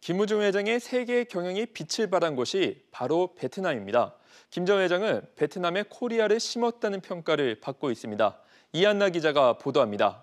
김우중 회장의 세계 경영이 빛을 발한 곳이 바로 베트남입니다. 김 전 회장은 베트남에 코리아를 심었다는 평가를 받고 있습니다. 이한나 기자가 보도합니다.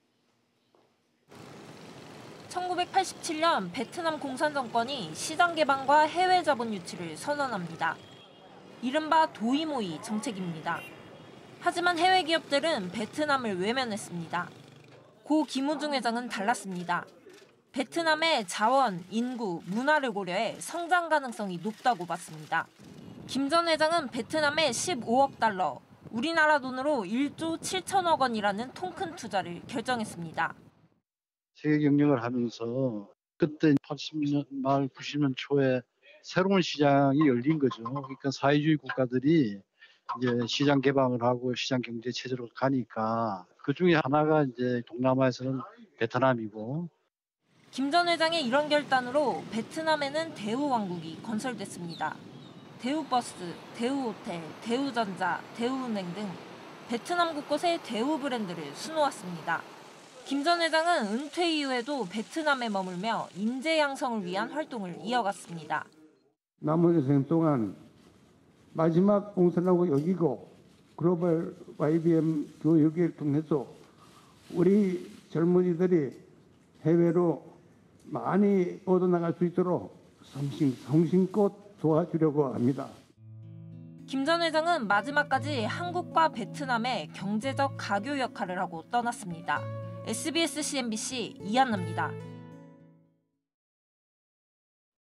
1987년 베트남 공산 정권이 시장 개방과 해외 자본 유치를 선언합니다. 이른바 도이모이 정책입니다. 하지만 해외 기업들은 베트남을 외면했습니다. 고 김우중 회장은 달랐습니다. 베트남의 자원, 인구, 문화를 고려해 성장 가능성이 높다고 봤습니다. 김 전 회장은 베트남에 15억 달러, 우리나라 돈으로 1조 7천억 원이라는 통큰 투자를 결정했습니다. 세계 경영을 하면서 그때 80년 말 90년 초에 새로운 시장이 열린 거죠. 그러니까 사회주의 국가들이 이제 시장 개방을 하고 시장 경제 체제로 가니까 그 중에 하나가 이제 동남아에서는 베트남이고. 김 전 회장의 이런 결단으로 베트남에는 대우왕국이 건설됐습니다. 대우버스, 대우호텔, 대우전자, 대우은행 등 베트남 곳곳에 대우 브랜드를 수놓았습니다. 김 전 회장은 은퇴 이후에도 베트남에 머물며 인재 양성을 위한 활동을 이어갔습니다. 남은 여생 동안 마지막 공산하고 여기고 글로벌 YBM 교육을 통해서 우리 젊은이들이 해외로 많이 뻗어나갈 수 있도록 성심껏 도와주려고 합니다. 김 전 회장은 마지막까지 한국과 베트남의 경제적 가교 역할을 하고 떠났습니다. SBS CNBC 이한나입니다.